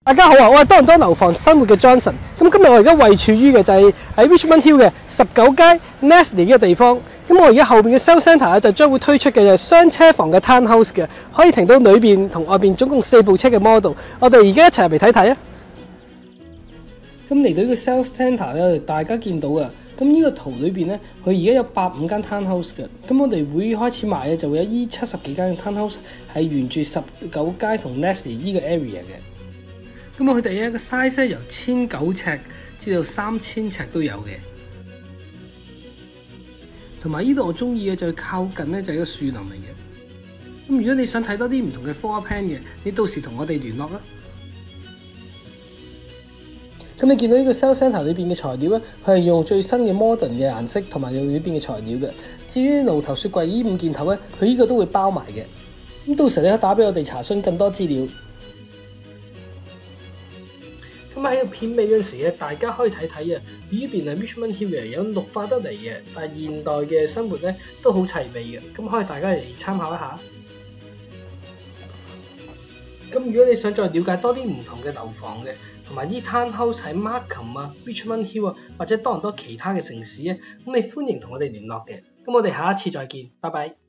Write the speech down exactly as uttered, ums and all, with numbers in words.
大家好啊，我係多倫多樓房生活嘅 Johnson。咁今日我而家位處於嘅就係喺 Richmond Hill 嘅十九街 Nestle 呢個地方。咁我而家後邊嘅 Sales Centre 咧就將會推出嘅就係雙車房嘅 Townhouse 嘅，可以停到裏邊同外邊總共四部車嘅 model。我哋而家一齊入嚟睇睇啊！咁嚟到呢個 Sales Centre 咧，大家見到啊，咁呢個圖裏邊咧，佢而家有八五間 Townhouse 嘅。咁我哋會開始賣嘅就會有依七十幾間嘅 Townhouse 係沿住十九街同 Nestle 呢個 area 嘅。咁佢哋一個 size 由千九尺至到三千尺都有嘅，同埋呢度我中意嘅就係靠近咧就係一個樹林嚟嘅。咁如果你想睇多啲唔同嘅 floor plan 嘅，你到時同我哋聯絡啦。咁你見到呢個 sales centre 裏邊嘅材料咧，佢係用最新嘅 modern 嘅顏色，同埋用裏邊嘅材料嘅。至於爐頭雪櫃呢五件頭咧，佢呢個都會包埋嘅。咁到時你可以打俾我哋查詢更多資料。咁喺個片尾嗰陣時咧，大家可以睇睇啊，呢邊係 Richmond Hill 嘅，有綠化得嚟嘅，但係現代嘅生活咧都好齊備嘅，咁可以大家嚟參考一下。咁如果你想再了解多啲唔同嘅樓房嘅，同埋啲 townhouse 喺 Markham 啊、Richmond Hill 啊，或者多倫多其他嘅城市咧，咁你歡迎同我哋聯絡嘅。咁我哋下一次再見，拜拜。